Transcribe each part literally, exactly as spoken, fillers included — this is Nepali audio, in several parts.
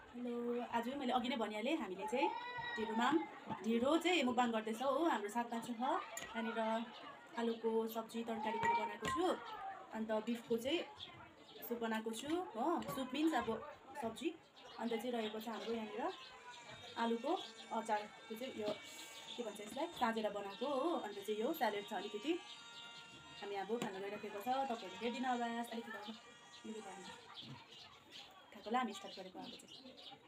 हेलो, आज मैले अघि नै भनिहालेँ हामीले चाहिँ ढिँडोमा ढिँडो चाहिँ मुकबाङ गर्दैछौँ हो। हाम्रो सात मान्छे छ। त्यहाँनिर आलुको सब्जी तरकारी मैले बनाएको छु। अन्त बिफको चाहिँ सुप बनाएको छु हो। सुप मिन्स अब सब्जी। अन्त चाहिँ रहेको छ हाम्रो यहाँनिर आलुको अचार, त्यो चाहिँ यो के भन्छ यसलाई साँझेर बनाएको हो। अन्त चाहिँ यो स्यालेड छ अलिकति। हामी अब खाना गइराखेको छ। तपाईँहरू हेरिदिनु आवाज अलिकति अलिकति खाएकोलाई हामी स्टार्ट गरेको अब चाहिँ।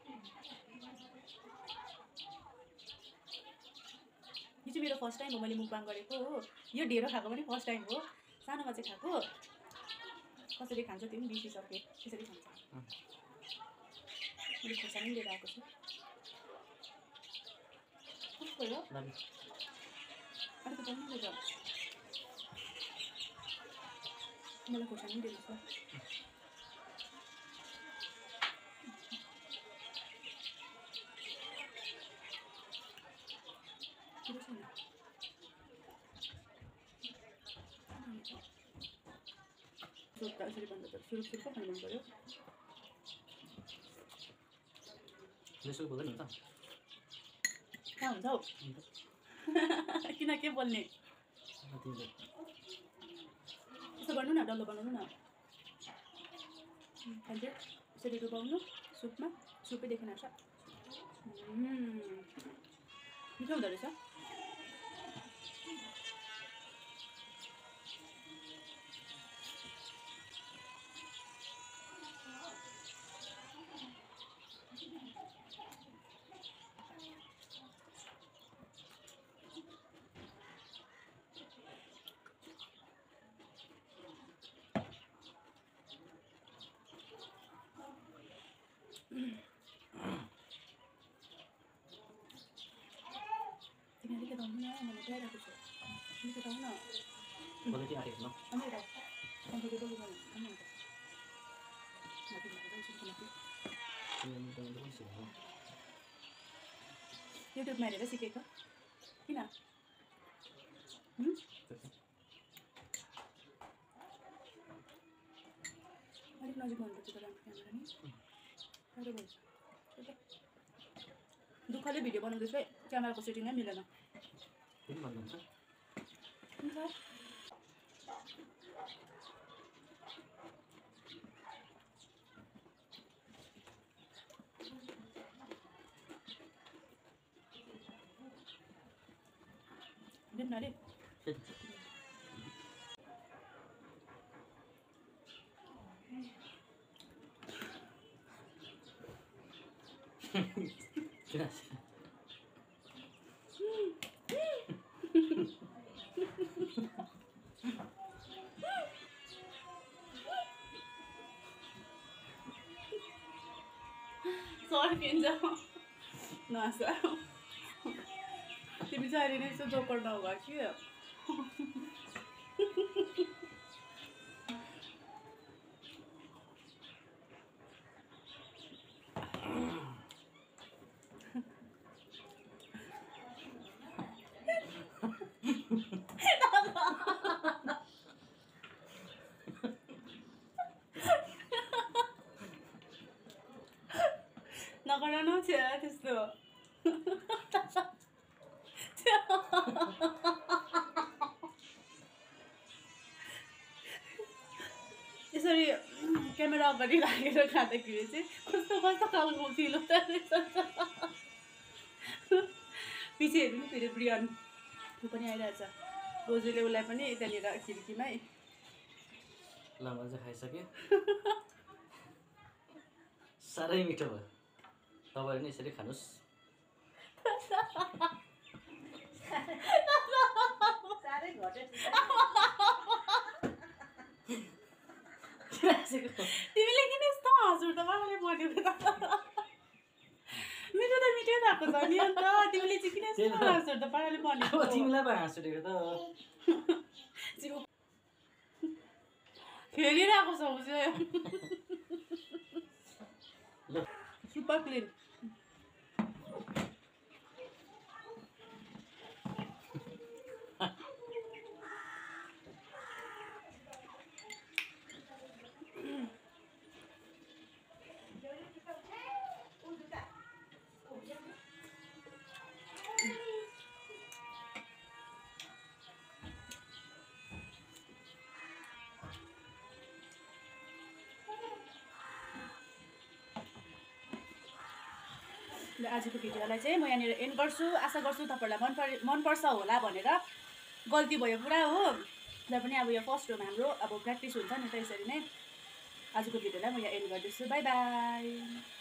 यो चाहिँ मेरो फर्स्ट टाइम हो मैले मुकबाङ गरेको हो। यो ढेँडो खाएको पनि फर्स्ट टाइम हो। सानोमा चाहिँ खाएको। कसरी खान्छ त्यो पनि बिर्सिसकेँ। त्यसरी खान्छ। मैले खोर्सानी लिएर आएको छु। कस्तो हो अलिकति पनि लिएर मलाई खोर्सानी दिएको छ। सुप त यसरी बन्द पर्छ। सुरुप सुरुप खानु मन पऱ्यो। यसो बोल्दैन नि त कहाँ हुन्छ हौ किन के बोल्ने यसो गर्नु न, डल्लो बनाउनु न। खान्छ यसरी डुबाउनु सुपमा। सुपै देखिन आउँछ। मिठो हुँदो रहेछ। तिमी अलिकति आउनु न, मैले गइरहेको छु। अलिकति आउनु न। बोलेकै आँटेको न अनि यता कम्फर्टेबल गर्नु अनि यता माथि माथि सुपको माथि युट्युबमा हेरेर सिकेको किन? अलिक नजिक भन्नुपर्छ त राम्रो क्यामेरा नि साह्रो भन्छ। दुःखले भिडियो बनाउँदैछु है, क्यामेराको सेटिङ नै मिलेन। फेरि भन्नुहुन्छ हुन्छ दिन न अरे किन सर्किन्छ नहाँस। तिमी चाहिँ अहिले नै यसो जोकर नभए कि नगर न छ्या त्यस्तो। यसरी क्यामेरा अगाडि राखेर खाँदाखेरि चाहिँ कस्तो कस्तो खालको फिल हुँदो रहेछ। पछि हेर्नु नि फेरि ब्रियन ऊ पनि आइरहेछ। बोजूले उसलाई पनि त्यहाँनिर खिड्कीमै लामा चाहिँ खाइसक्यो। साह्रै मिठो भयो। तपाईँहरू नि यसरी खानुहोस्। तिमीले किन यस्तो हाँस उठ्दो पाराले बनेको त? मिठो त मिठै भएको छ नि। अन्त तिमीले चाहिँ किन यस्तो हाँस उठ्दो पाराले बनेको? तिमीलाई पो हाँस उठेको त। खेलिरहेको छ ऊ चाहिँ। ल सुपर क्लिन। ल आजको भिडियोलाई चाहिँ म यहाँनिर एन्ड गर्छु। आशा गर्छु तपाईँहरूलाई मन परे मनपर्छ होला भनेर। गल्ती भयो पुरा हो, र पनि अब यो फर्स्ट होम हाम्रो अब प्र्याक्टिस हुन्छ नि त, यसरी नै। आजको भिडियोलाई म यहाँ एन्ड गर्दैछु। Bye by.